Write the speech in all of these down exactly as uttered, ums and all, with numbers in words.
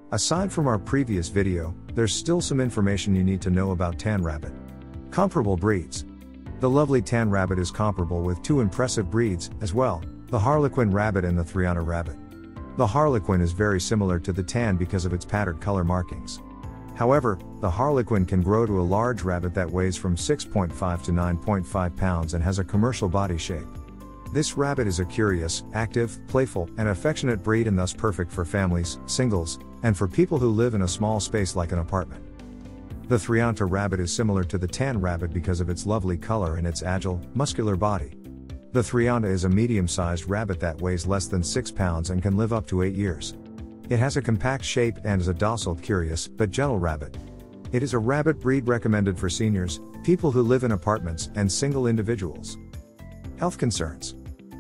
Aside from our previous video, there's still some information you need to know about tan rabbit. Comparable breeds. The lovely tan rabbit is comparable with two impressive breeds, as well, the Harlequin rabbit and the Thrianta rabbit. The Harlequin is very similar to the tan because of its pattered color markings. However, the Harlequin can grow to a large rabbit that weighs from six point five to nine point five pounds and has a commercial body shape. This rabbit is a curious, active, playful, and affectionate breed and thus perfect for families, singles, and for people who live in a small space like an apartment. The Thrianta rabbit is similar to the tan rabbit because of its lovely color and its agile, muscular body. The Thrianta is a medium-sized rabbit that weighs less than six pounds and can live up to eight years. It has a compact shape and is a docile, curious, but gentle rabbit. It is a rabbit breed recommended for seniors, people who live in apartments, and single individuals. Health concerns.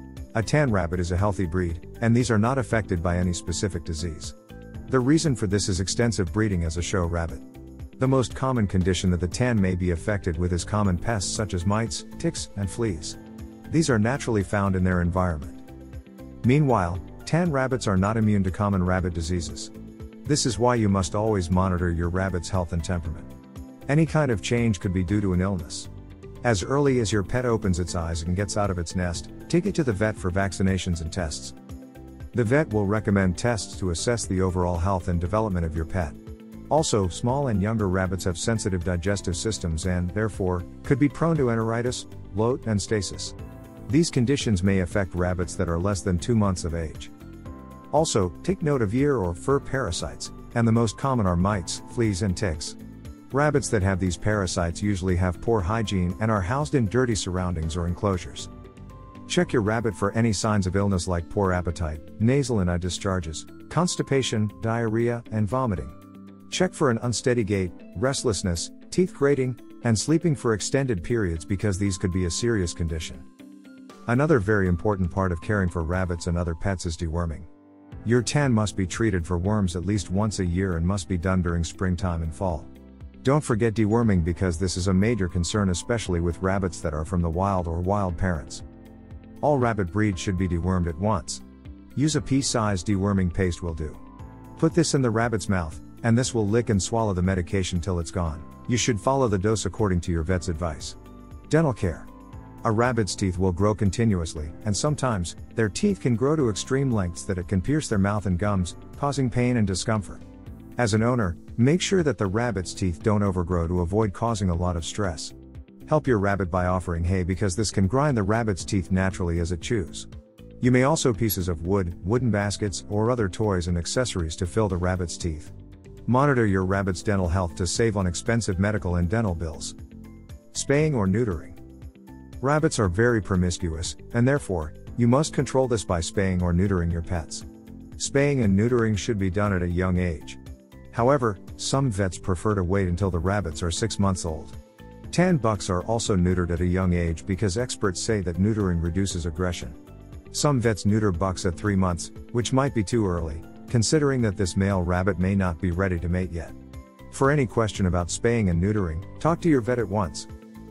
A tan rabbit is a healthy breed, and these are not affected by any specific disease. The reason for this is extensive breeding as a show rabbit. The most common condition that the tan may be affected with is common pests such as mites, ticks, and fleas. These are naturally found in their environment. Meanwhile, tan rabbits are not immune to common rabbit diseases. This is why you must always monitor your rabbit's health and temperament. Any kind of change could be due to an illness. As early as your pet opens its eyes and gets out of its nest, take it to the vet for vaccinations and tests. The vet will recommend tests to assess the overall health and development of your pet. Also, small and younger rabbits have sensitive digestive systems and, therefore, could be prone to enteritis, bloat, and stasis. These conditions may affect rabbits that are less than two months of age. Also, take note of ear or fur parasites, and the most common are mites, fleas, and ticks. Rabbits that have these parasites usually have poor hygiene and are housed in dirty surroundings or enclosures. Check your rabbit for any signs of illness like poor appetite, nasal and eye discharges, constipation, diarrhea, and vomiting. Check for an unsteady gait, restlessness, teeth grating, and sleeping for extended periods because these could be a serious condition. Another very important part of caring for rabbits and other pets is deworming. Your tan must be treated for worms at least once a year and must be done during springtime and fall. Don't forget deworming because this is a major concern, especially with rabbits that are from the wild or wild parents. All rabbit breeds should be dewormed at once. Use a pea-sized deworming paste will do. Put this in the rabbit's mouth, and this will lick and swallow the medication till it's gone. You should follow the dose according to your vet's advice. Dental care. A rabbit's teeth will grow continuously, and sometimes, their teeth can grow to extreme lengths that it can pierce their mouth and gums, causing pain and discomfort. As an owner, make sure that the rabbit's teeth don't overgrow to avoid causing a lot of stress. Help your rabbit by offering hay because this can grind the rabbit's teeth naturally as it chews. You may also pieces of wood, wooden baskets, or other toys and accessories to fill the rabbit's teeth. Monitor your rabbit's dental health to save on expensive medical and dental bills. Spaying or neutering. Rabbits are very promiscuous, and therefore, you must control this by spaying or neutering your pets. Spaying and neutering should be done at a young age. However, some vets prefer to wait until the rabbits are six months old. Tan bucks are also neutered at a young age because experts say that neutering reduces aggression. Some vets neuter bucks at three months, which might be too early, considering that this male rabbit may not be ready to mate yet. For any question about spaying and neutering, talk to your vet at once.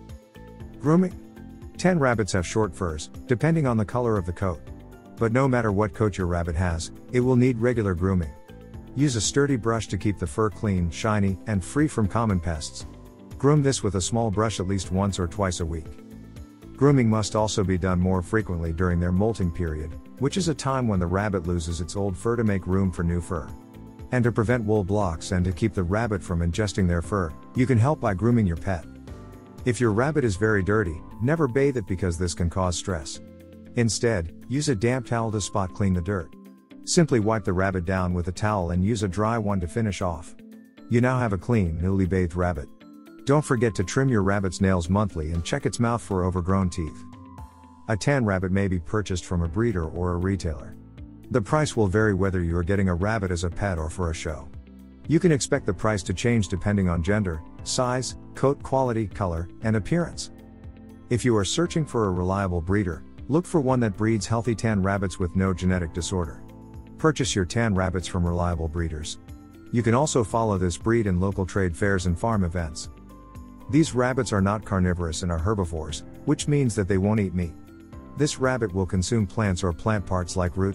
Grooming. Tan rabbits have short furs, depending on the color of the coat. But no matter what coat your rabbit has, it will need regular grooming. Use a sturdy brush to keep the fur clean, shiny, and free from common pests. Groom this with a small brush at least once or twice a week. Grooming must also be done more frequently during their molting period, which is a time when the rabbit loses its old fur to make room for new fur. And to prevent wool blocks and to keep the rabbit from ingesting their fur, you can help by grooming your pet. If your rabbit is very dirty, never bathe it because this can cause stress. Instead, use a damp towel to spot clean the dirt. Simply wipe the rabbit down with a towel and use a dry one to finish off. You now have a clean, newly bathed rabbit. Don't forget to trim your rabbit's nails monthly and check its mouth for overgrown teeth. A tan rabbit may be purchased from a breeder or a retailer. The price will vary whether you are getting a rabbit as a pet or for a show. You can expect the price to change depending on gender, size, coat quality, color, and appearance. If you are searching for a reliable breeder, look for one that breeds healthy tan rabbits with no genetic disorder. Purchase your tan rabbits from reliable breeders. You can also follow this breed in local trade fairs and farm events. These rabbits are not carnivorous and are herbivores, which means that they won't eat meat. This rabbit will consume plants or plant parts like roots,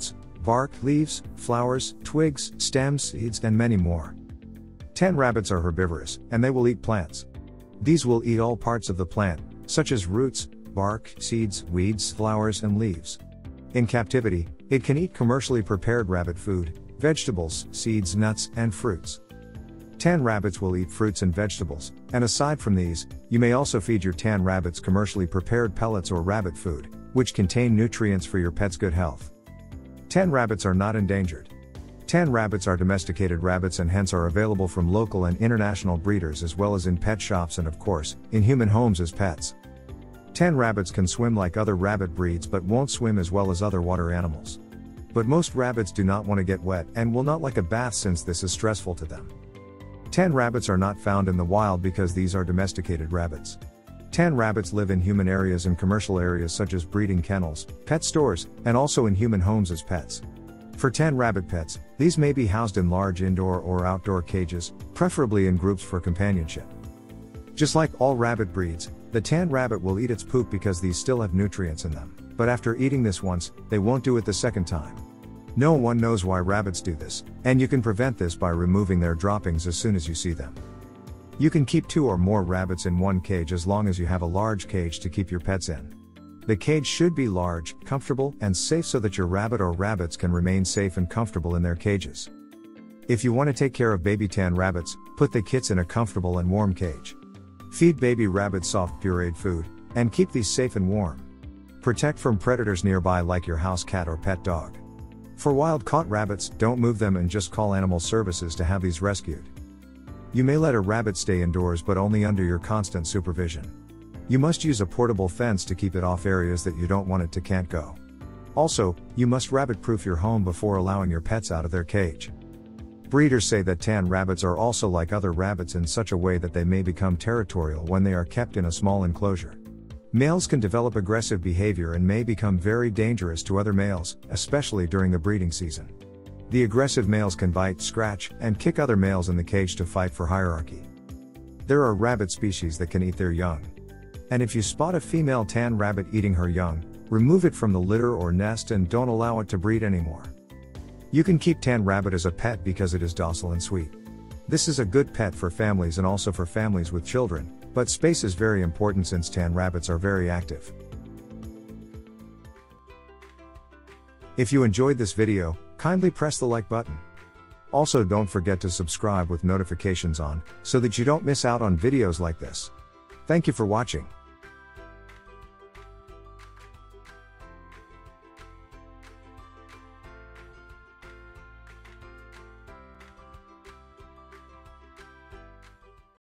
bark, leaves, flowers, twigs, stems, seeds, and many more. Tan rabbits are herbivorous, and they will eat plants. These will eat all parts of the plant, such as roots, bark, seeds, weeds, flowers, and leaves. In captivity, it can eat commercially prepared rabbit food, vegetables, seeds, nuts, and fruits. Tan rabbits will eat fruits and vegetables, and aside from these, you may also feed your tan rabbits commercially prepared pellets or rabbit food, which contain nutrients for your pet's good health. Tan rabbits are not endangered. Tan rabbits are domesticated rabbits and hence are available from local and international breeders as well as in pet shops and of course, in human homes as pets. Tan rabbits can swim like other rabbit breeds but won't swim as well as other water animals. But most rabbits do not want to get wet and will not like a bath since this is stressful to them. Tan rabbits are not found in the wild because these are domesticated rabbits. Tan rabbits live in human areas and commercial areas such as breeding kennels, pet stores, and also in human homes as pets. For tan rabbit pets, these may be housed in large indoor or outdoor cages, preferably in groups for companionship. Just like all rabbit breeds, the tan rabbit will eat its poop because these still have nutrients in them, but after eating this once, they won't do it the second time. No one knows why rabbits do this, and you can prevent this by removing their droppings as soon as you see them. You can keep two or more rabbits in one cage as long as you have a large cage to keep your pets in. The cage should be large, comfortable, and safe so that your rabbit or rabbits can remain safe and comfortable in their cages. If you want to take care of baby tan rabbits, put the kits in a comfortable and warm cage. Feed baby rabbits soft pureed food, and keep these safe and warm. Protect from predators nearby like your house cat or pet dog. For wild-caught rabbits, don't move them and just call animal services to have these rescued. You may let a rabbit stay indoors but only under your constant supervision. You must use a portable fence to keep it off areas that you don't want it to can't go. Also, you must rabbit-proof your home before allowing your pets out of their cage. Breeders say that tan rabbits are also like other rabbits in such a way that they may become territorial when they are kept in a small enclosure. Males can develop aggressive behavior and may become very dangerous to other males, especially during the breeding season. The aggressive males can bite, scratch, and kick other males in the cage to fight for hierarchy. There are rabbit species that can eat their young. And if you spot a female tan rabbit eating her young, remove it from the litter or nest and don't allow it to breed anymore. You can keep tan rabbit as a pet because it is docile and sweet. This is a good pet for families and also for families with children, but space is very important since tan rabbits are very active. If you enjoyed this video, kindly press the like button. Also don't forget to subscribe with notifications on, so that you don't miss out on videos like this. Thank you for watching.